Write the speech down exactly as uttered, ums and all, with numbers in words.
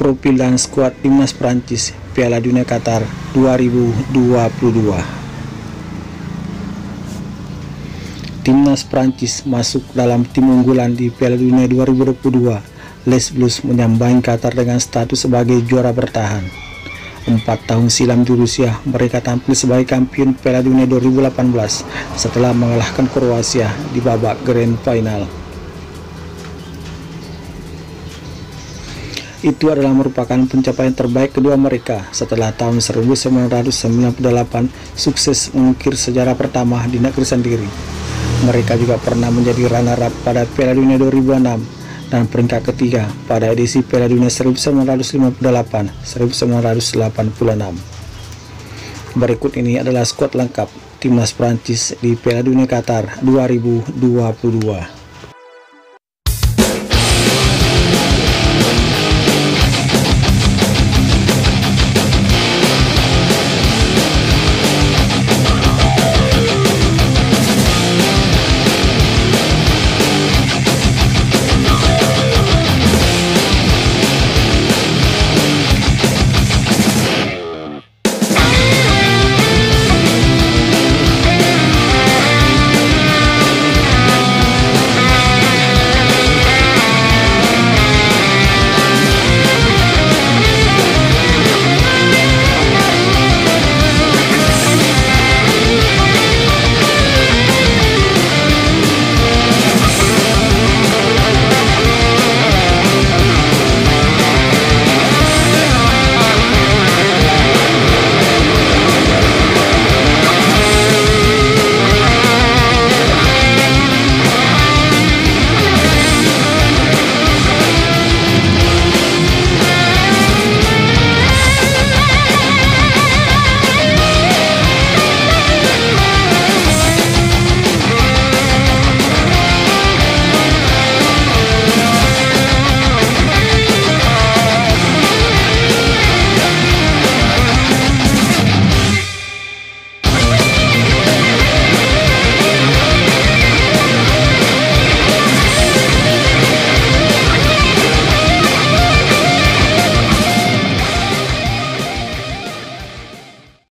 profil dan skuad timnas Prancis Piala Dunia Qatar dua ribu dua puluh dua. Timnas Prancis masuk dalam tim unggulan di Piala Dunia dua ribu dua puluh dua. Les Bleus menyambangi Qatar dengan status sebagai juara bertahan. Empat tahun silam di Rusia, mereka tampil sebagai kampion Piala Dunia dua ribu delapan belas setelah mengalahkan Kroasia di babak grand final. Itu adalah merupakan pencapaian terbaik kedua mereka setelah tahun seribu sembilan ratus sembilan puluh delapan sukses mengukir sejarah pertama di negeri sendiri. Mereka juga pernah menjadi runner-up pada Piala Dunia dua ribu enam dan peringkat ketiga pada edisi Piala Dunia seribu sembilan ratus lima puluh delapan sampai seribu sembilan ratus delapan puluh enam. Berikut ini adalah skuad lengkap timnas Prancis di Piala Dunia Qatar dua ribu dua puluh dua.